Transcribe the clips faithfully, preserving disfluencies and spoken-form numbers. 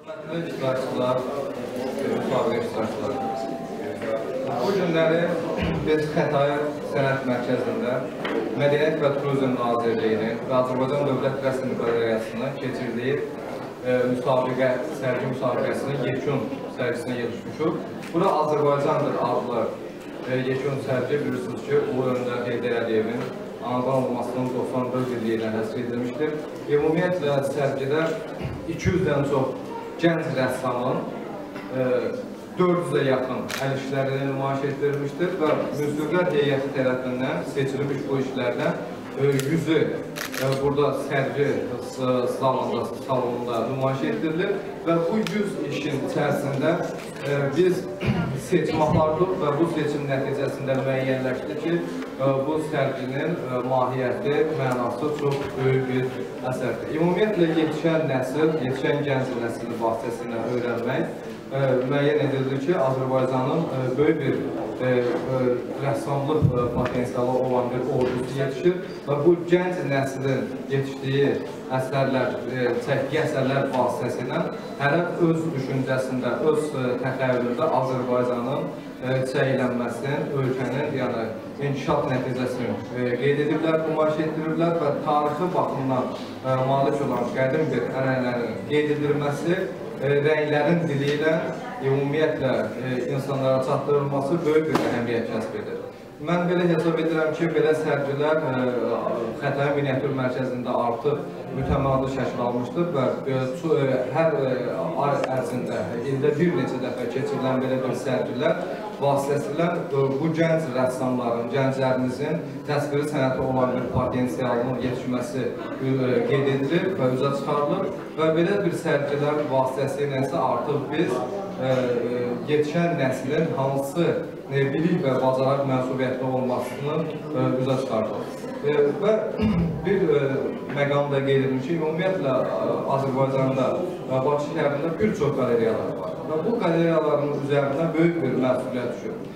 Hörmətli iştirakçılar, müsabiqə iştirakçıları. Bu günləri biz Xətai Sənət Mərkəzində Mədəniyyət və Turizm Nazirliyinin və Azərbaycan Dövlət Rəsm Qalereyasının keçirdiyi e, müsabiqə, sərgi müsabiqəsinin yekun sərgisinə yetişmişik. Bura Azərbaycandır adlı e, yekun sərgi, bilirsiniz ki, Ulu Öndər Heydər Əliyevin anadan olmasının doxsan dörd illiyinə həsr edilmişdir. Ümumiyyətlə sərgidə iki yüzdən çox gənc rəssamın e, dörd yüzə yaxın əl işlərini nümayiş etdirilmişdir və Müzürlər Heyəti tərəfindən seçilmiş bu işlərdən e, yüzü e, burada sərgi salonunda, salonunda nümayiş etdirilir və bu yüz işin içərisində e, biz seçim apardıq və bu seçim nəticəsində müəyyənləşdi ki, e, bu sərginin e, mahiyyəti, mənası çox böyük bir əsərdir. Ümumiyyətlə yetişən nəsil, yetişən gənc nəsil vasitəsilə öyrənmək e, müəyyən edildi ki, Azərbaycanın e, böyük bir e, e, rəssamlıq e, potensialı olan bir ordusu yetişir və bu gənc nəslin yetişdiyi əsərlər, e, çəkdiyi əsərlər vasitəsilə hərə öz düşüncəsində, öz e, təxəyyülündə Azərbaycanın e, çəylənməsinin, ölkənin yəni, inkişaf nəticəsini e, qeyd ediblər, nümayiş etdiriblər və tarixi baxımdan e, malik olan qədim bir ənənələrin qeyd edilməsi, e, rənglərin dili ilə ümumiyyətlə e, insanlara çatdırılması böyük bir əhəmiyyət kəsb edir. Mən belə hesab edirəm ki, belə sərgilər e, Xətai Miniatür Mərkəzində artıq mütəmadi şəkil almışdır və e, hər e, ay ərzində, ildə bir neçə dəfə keçirilən belə bir sərgilər vasitəsilə bu gənc rəssamların, gənclərimizin təsviri sənəti olan bir potensialının yetişməsi qeyd edilir və üzə çıxarılır və belə bir sərgilər vasitəsilə isə artıq biz e, yetişən nəslin hansı e, bilik və bacaraq mənsubiyyətli olmasını e, üzə çıxarılır. E, və bir e, məqamda qeyd edim ki, ümumiyyətlə Azərbaycanda və Bakı şəhərində bir çox qaleriyalar var və bu qaleriyaların üzərində böyük bir məsuliyyət düşür. E,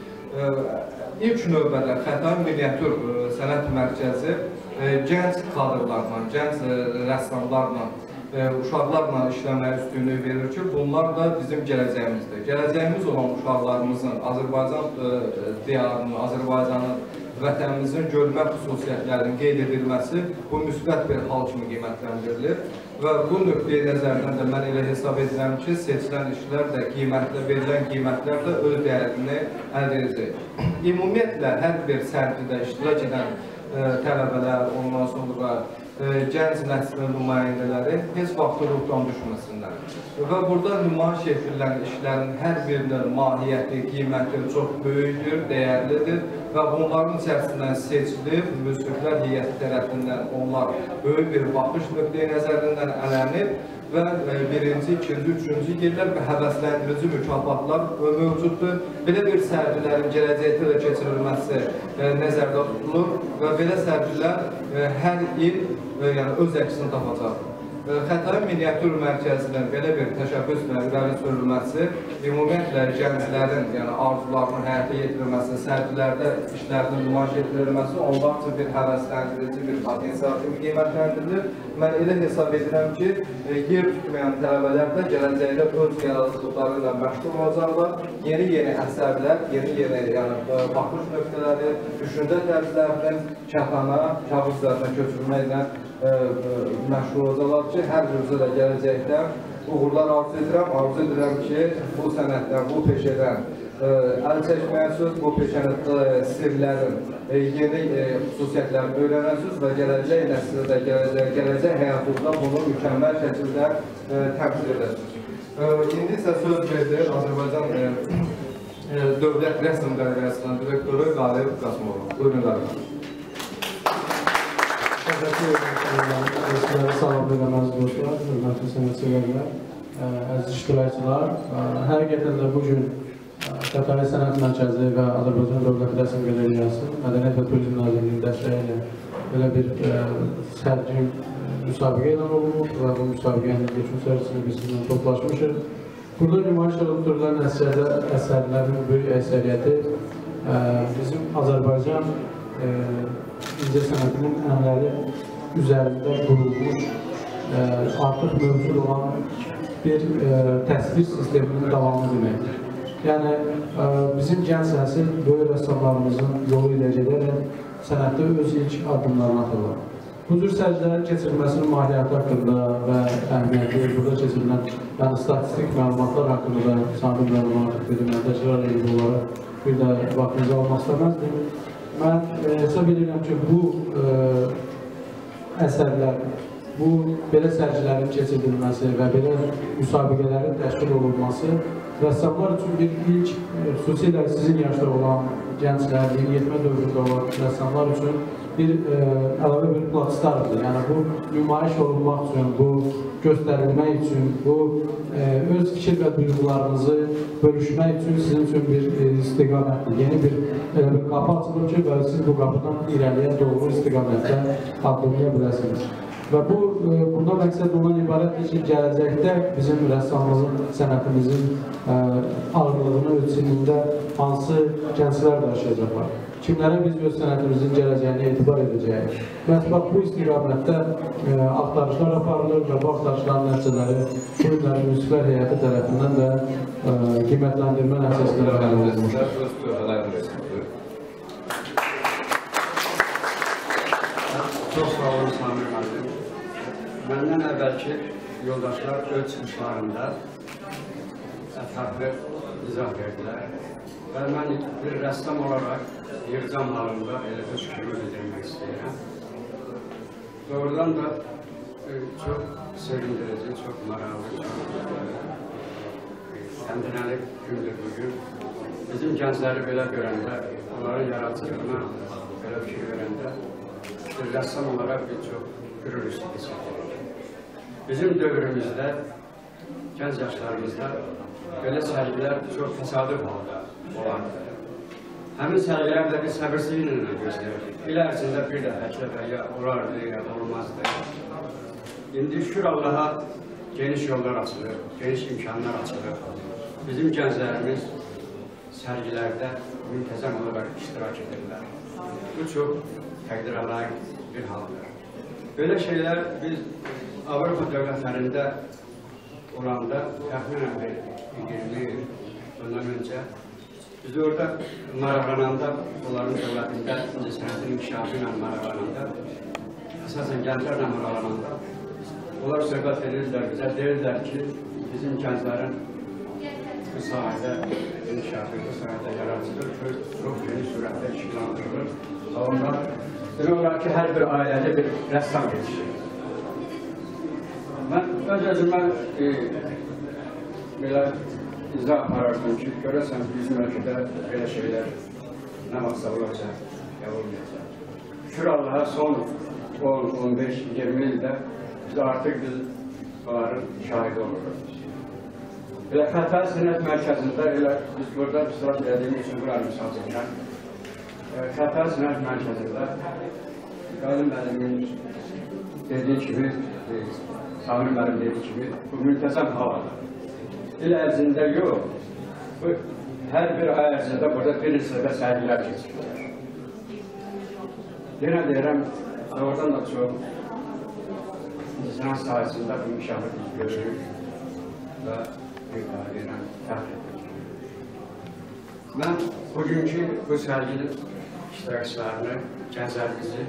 ilk növbədə Xətai Miniatür Sənət Mərkəzi e, gənc kadrlarla, gənc e, rəssamlarla, e, uşaqlarla işləməyə üstünlüyü verir ki, bunlar da bizim gələcəyimizdir. Gələcəyimiz olan uşaqlarımızın Azərbaycan e, diyarını, Azərbaycanın vətənimizin görmə xüsusiyyətlərinin qeyd edilməsi bu müsbət bir hal kimi qiymətləndirilir və bu nöqteyi nəzərdən də mən elə hesab edirəm ki, seçilən işlər də qiymətlə, verilən qiymətlər də öz dəyərini əldə edəcək. Ümumiyyətlə, hər bir sərgidə iştirak edən e, tələbələr, ondan sonra e, gənc nəslin nümayəndələri heç vaxt ruhdan düşməsinlər. Və burada nümayiş etdirilən işlərin hər birinin mahiyyəti, qiyməti çox böyükdür, dəyərlidir və bunların içərisindən seçilib, Müzürlər Heyəti tərəfindən onlar böyük bir baxış nöqteyi nəzərindən ələnib və birinci, ikinci, üçüncü yerlər və həvəsləndirici mükafatlar mövcuddur. Belə bir sərgilərin gələcəkdə də keçirilməsi nəzərdə tutulur və belə sərgilər hər il yəni, öz əksini tapacaqdır. Xətai Miniatür Mərkəzinin belə bir təşəbbüslə irəli sürülməsi, ümumiyyətlə gənclərin yəni, arzularının həyata yetirilməsi, sərgilərdə işlərinin nümayiş etdirilməsi onlar üçün bir həvəsləndirici, bir potensial kimi qiymətləndirilir. Mən elə hesab edirəm ki, yer tutmayan tələbələr də gələcəkdə öz yaradıcılıqları ilə məşğul olacaqlar. Yeni-yeni əsərlər, yeni-yeni yəni, baxış nöqtələri, düşüncə tərzlərinin kətana, kağız üzərinə köçürməklə məşğul olacaqlar ki, hər birimizə də gələcəkdə uğurlar arzu edirəm. Arzu edirəm ki, bu sənətdən, bu peşədən əl çəkməyəsiniz, bu peşənin sirlərin yeni xüsusiyyətlərini öyrənəsiniz və gələcək nəslə də, gələcək həyatınızda bunu mükəmməl şəkildə təmsil edəsiniz. İndi isə söz verir Azərbaycan Dövlət Rəsm Qalereyasının direktoru Qalib Qasımov. Buyurun Qalib. Salamlayıram əziz dostlar, hörmətli sənətçilərlər, əziz iştirakçılar. Həqiqətən də bugün Xətai Sənət Mərkəzi və Azərbaycan Dövlət Rəsm Qalereyası Mədəniyyət və Turizm Nazirliyinin dəstəyi ilə belə bir sərgi müsabiqə ilə olunur və bu müsabiqənin yekun sərgisini biz sizinlə toplaşmışıq. Burada nümayiş olundurulan əsərlərin böyük əksəriyyəti bizim Azərbaycan incə sənətinin ənləri üzərində qurulmuş, artıq mövcud olan bir e, təsvir sisteminin davamı deməkdir. Yəni, e, bizim gənc nəsil böyük rəssamlarımızın yolu ilə gedərək sənətdə öz ilk addımlarını atırlar. Bu cür sərgilərin keçirilməsinin mahiyyəti haqqında və əhəmiyyəti, burada keçirilən yəni, statistik məlumatlar haqqında da sabit məlumat dedim, yəni, təkrar edib onları bir də vaxtınızı almaq istəməzdim. Mən e, hesab edirəm ki, bu e, əsərlər, bu belə sərgilərin keçirilməsi və belə müsabiqələrin təşkil olunması rəssamlar üçün bir ilk, xüsusilə sizin yaşda olan gənclər, yeniyetmə dövründə olan rəssamlar üçün bir e, əlavə bir platstardır. Yəni, bu nümayiş olunmaq üçün, bu göstərilmək üçün, bu e, öz fikir və duyğularınızı bölüşmək üçün sizin üçün bir e, istiqamətdir. Yeni bir, e, bir qapı açılır ki, və siz bu qapıdan irəliyə doğru istiqamətdə addımlaya biləsiniz. Və bu, e, burada məqsəd ondan ibarətdir ki, gələcəkdə bizim rəssamlığın, sənətimizin e, ağırlığını ölçümündə hansı gənclər daşıyacaqlar. Kimlərə biz öz sənətimizin gələcəyini etibar edəcəyik. Mətbuat bu istiqamətdə e, axtarışlar aparılır və bu axtarışların nəticələri bu günlərin müsibət heyəti tərəfindən də e, qiymətləndirmə nəticəsində verilmişdir. Çox sağ olun, Samir müəllim. Məndən əvvəlki yoldaşlar öz çıxışlarında ətraflı izah verdilər və mən bir rəssam olaraq yığcam halında elə öz fikrimi bildirmək istəyirəm. Doğrudan da e, çox sevindirici, çox maraqlı, çox təntənəli gündür bugün. Bizim gəncləri belə görəndə, onların yaradıcılığına belə fikir verəndə bir rəssam olaraq bir çox qürur hissedirik. Bizim dövrümüzdə, gənc yaşlarımızda belə sərgilər çox təsadüf halda olardı. Həmin sərgilər də bir səbirsizliklə gözləyirdik. İl ərzində bir dəfə və ya olardı, ya da olmazdı. İndi şükür Allaha geniş yollar açılır, geniş imkanlar açılır. Bizim gənclərimiz sərgilərdə müntəzəm olaraq iştirak edirlər. Bu çox təqdirə layiq bir haldır. Belə şeylər biz Avropa dövlətlərində olanda təxminən bir iyirmi il bundan öncə biz orada maraqlananda, onların dövlətində sənətin inkişafı ilə maraqlananda, əsasən gənclərlə maraqlananda, onlar söhbət edirlər, bizə deyirlər ki, bizim gənclərin bu sahədə inkişafı, bu sahədə yaradıcıdır, çox geniş sürətdə işləndirilir. Onlar demək olar ki, hər bir ailədə bir rəssam yetişir. Mən öz-özümə e, belə izah arardım ki, görəsən bizim ölkədə belə şeylər nə vaxtsa olacaq, ya olmayacaq. Şükür Allaha son on, on beş, iyirmi ildə biz artıq biz onların şahidi oluruq. Elə Xətai Sənət Mərkəzində, elə biz burada iştirak edədiyimiz üçün buranı misal çəkirəm. Xətai Sənət Mərkəzində Qadim müəllimin dediyi kimi, Samir müəllim dediyi kimi, bu müntəzəm havadır. İl ərzində yox, bu hər bir ay ərzində burada bir sırada sərgilər keçirilir. Yenə deyirəm, doğrudan da çox incəsənət sahəsində bu inkişafı biz görürük və bir daha deyirəm, təxir edirik. Mən bugünkü bu sərginin iştirakçılarını, gənclərimizi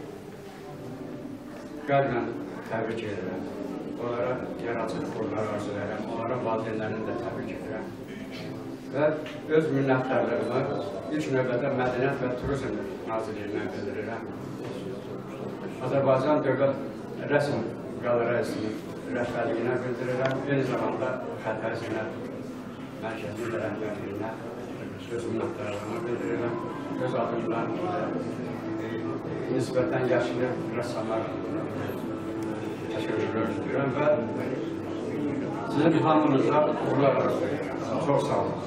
qəlblə təbrik edirəm. Onlara yaradıcılıq uğurlar arzu edirəm, onlara valideynlərini də təbrik edirəm. Və öz minnətdarlığımı ilk növbədə Mədəniyyət və Turizm Nazirliyinə bildirirəm. Azərbaycan Dövlət Rəsm Qaleriyasının rəhbərliyinə bildirirəm. Eyni zamanda Xətai Sənət Mərkəzinin rəhbərliyinə öz minnətdarlığımı bildirirəm. Öz adımlarını nisbətən yaşlı rəssamlar təşəkkürlər edirəm və sizin hamınıza uğurlar arzu edirəm. Çox sağ olun.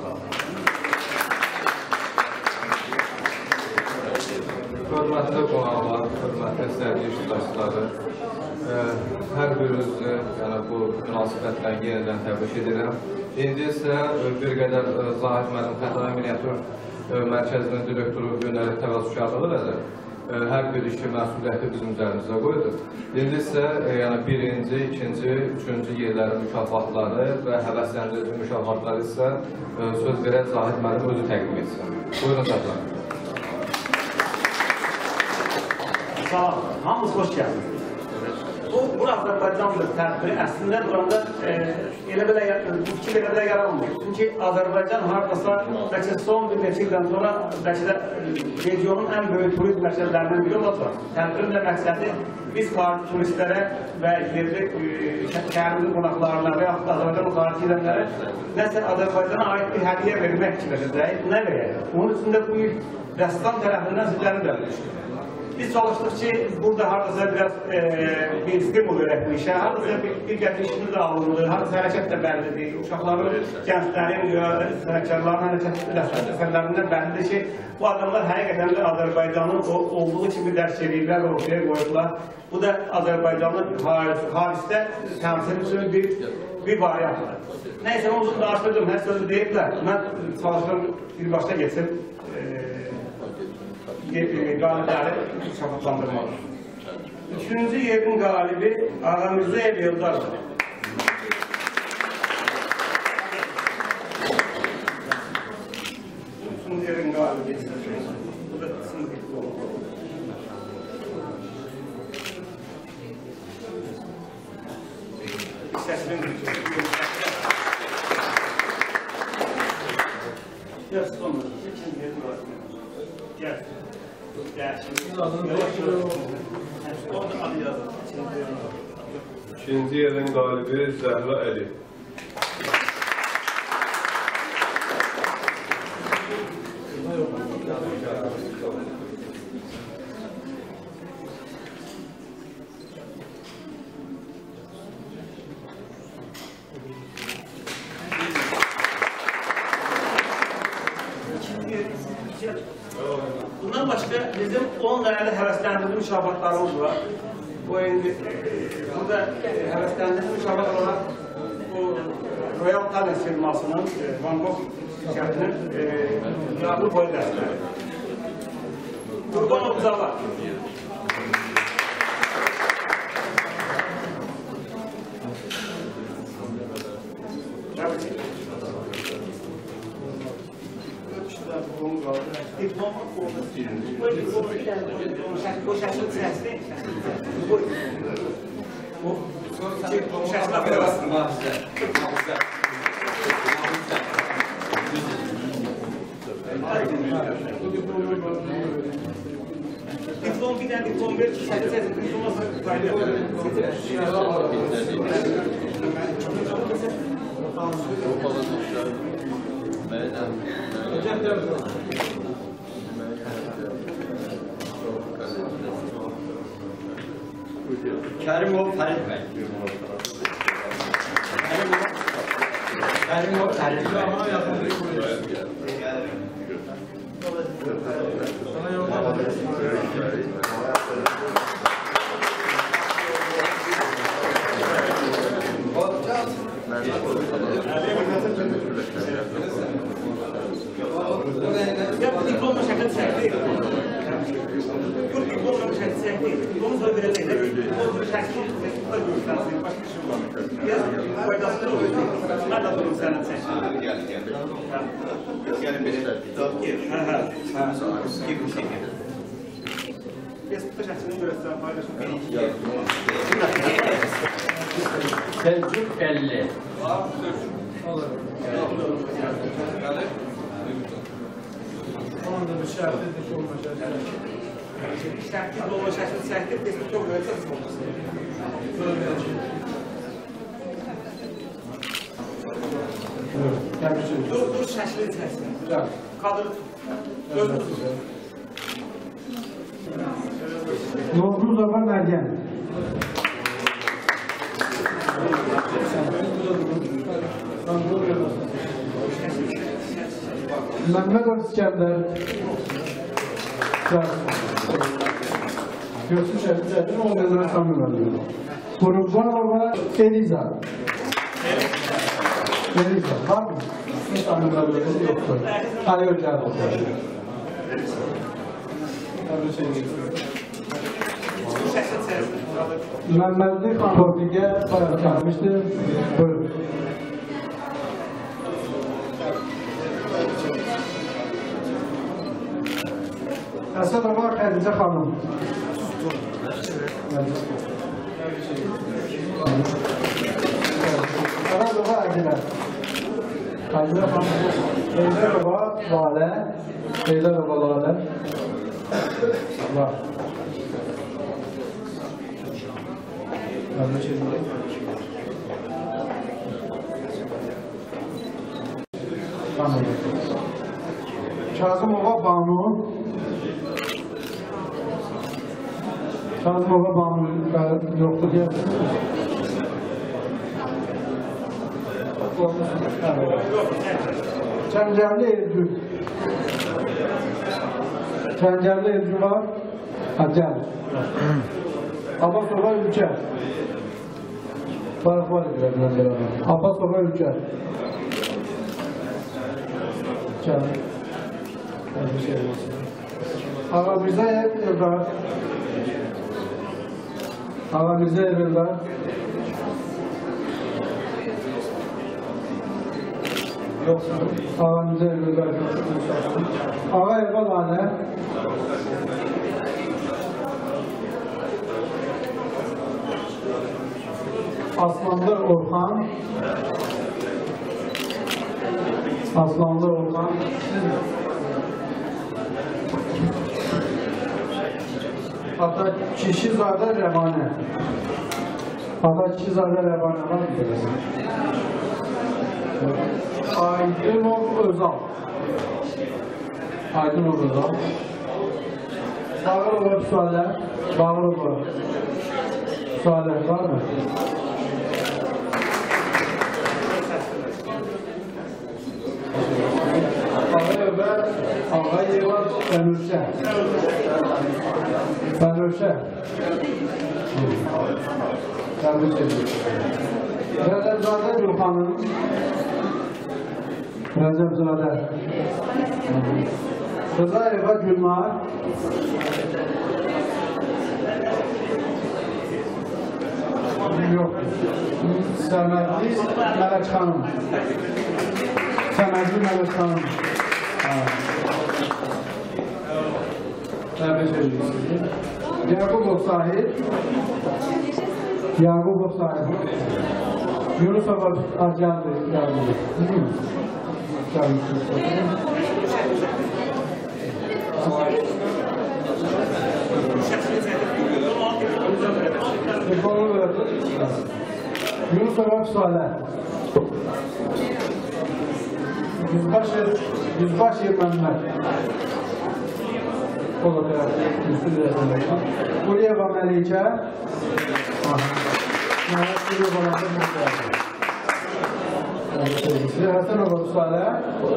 Hörmətli qonaqlar, hörmətli sərgi iştirakçıları, hər birinizi bu münasibətlə yenidən təbrik edirəm. İndi isə bir qədər Zahid müəllim Xətai Miniatür Mərkəzinin direktoru Günəlik təvəzzüşatı edəcək. hər bir işi məsuliyyəti bizim üzərimizə qoydu. İndi isə yəni birinci, ikinci, üçüncü yerlərin mükafatları və həvəsləndirici mükafatları isə söz verək Zahid müəllim özü təqdim etsin. Buyurun Zahid. Sağ olun, hamınız hoş geldiniz. Bu, bu Azərbaycandır tədbiri əslində duranda e, elə belə, bu fikir elə belə yaranmıyor. Çünki Azərbaycan haradasa bəlkə son bir neçə ildən sonra bəlkə də regionun ən böyük turist məqsədlərindən biri olacaq. Tədbirin də məqsədi biz xarici turistlərə və yerli şəhərimizin qonaqlarına və yaxud da Azərbaycan xarici edənlərə nəsə Azərbaycana aid bir hədiyyə vermək fikirləşəcəyik. Nə verək? Onun üçün də bu il rəssam tərəfindən sizlərin də biz çalışdık ki, burada haradasa biraz e, bir stimul verək bu işə, haradasa bir, bir gətirişimiz də alındı, haradasa hərəkət də bəllidir, uşaqların, gənclərin, sənətkarların hərəkət əsərlərindən bəllidir ki, bu adamlar həqiqətən də Azərbaycanın olduğu kimi dərs edirlər və ortaya qoyurlar. Bu da Azərbaycanın Parisdə təmsil üçün bir, bir variantdır. Nəysə, onun üçün danışdırdım, hər sözü deyiblər, mən çalışdım birbaşda geçsin. Qalibləri şafatlandırmalı. Üçüncü yerin qalibi Ağamızda Ev Yıldardır. Üçüncü yerin qalibi bu da sınıf futbolu. Səsinin Gel sonra. İkinci yerin qalibi. Gel. İkinci yerin qalibi Zəhra Əli. Bundan başqa bizim on dənəli həvəsləndirici mükafatlarımız var. Bu indi burada həvəsləndirici mükafat olaraq bu Royal Talent firmasının Van Gogh şirkətinin yağlı boya dərsləri. Qurban Obzala. Diploma bu şəklin səhəsi bu şəklə verəsin. Diplom bir dənə diplom ver, şəkil səhəsi diplomasa qayda. Kərimov Fərid bəy. Kərimov Fərid bəy. Diploma şəkil səhəsi. Bu diploma şəkil səhəsi. Bunu sonra verəcəklər. O şəkil səhəsi göstərsin. Başqa şey var. Biraz faydasını olur. Mən də durum sənin səhəsi. Gəl, gəl. Gəlin belə. Hə, hə. Kim bu şəkil? Facebookda şəklini görəsən, paylaşın. Selçuk əlli. Onda bir şərtli dik olmayacaq. Şərtli olma şəkil səhəsi Facebook çox görəcək olmasın. Sonra verəcək. Təbrik Dur, dur şəklin səhəsi. Güzel. Kadr gözünüzü. Doğru zaman Meryem. Mehmet İskender. Göğsü şeriflerinin olmayan samimi verdiler. Kurbanova Eliza. Eliza. Var mı? Samimi verdiler yoksa. Hadi önce alalım. Təbrik edirik. Məmmədli xan Tofiqə bayaq gəlmişdir. Buyurun. Əsədova Xədicə xanım. Əsədova Ədilə. Ədilə xanım. Eydərova Lalə. Eydərova Lalə. Var. Kazımova Banu. Kazımova Banu yoktu diye. Çencerli Elcü. Çencerli Elcü var. Acel. Abbasova Ülker. Fark var edilir. Abbasova Ülker. Canım. Ağa Mirzayev Eldar. Ağa Mirzayev Eldar. Yoksa Ağa Mirzayev Eldar. Ağa Erbal Hane. Aslanlı Orhan. Aslanlı Orhan. Hatta Kişizade Revane. Hatta Kişizade Revane var mı? Aydınov Özal. Aydınov Özal. Bağırova Sualler. Bağırova Sualler var mı? Ağayeva Ağayeva Fenuşe. Fenuşe. Tebrik ediyorum. Recepzade Gülhan'ın. Recepzade. Rızayeva Gülmar. Yok. Sənədli Mələk xanım. Sənədli Mələk xanım. Təbrik ediyorsunuz. Yaqubov Sahib. Yaqubov Sahib. Yunusova Acaldı. Yunusova Sualler. Yüzbaşı, Yüzbaşı Mehmet. O da biraz üstü resimde. Uliyeva Melike. Mehmet Uliyeva'larda Mehmet. Hasanova Sualler.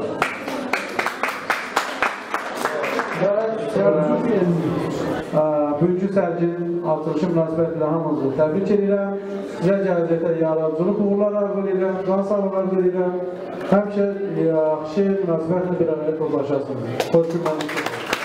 Və Sərcüqin bugünkü sərginin açılışı münasibətilə hamınızı təbrik edirəm. Sizə gələcəkdə yaradıcılıq uğurlar arzu edirəm, can sağlığı arzu edirəm. Həmişə yaxşı münasibətlə bir araya tozlaşasınız. Xoş günlər.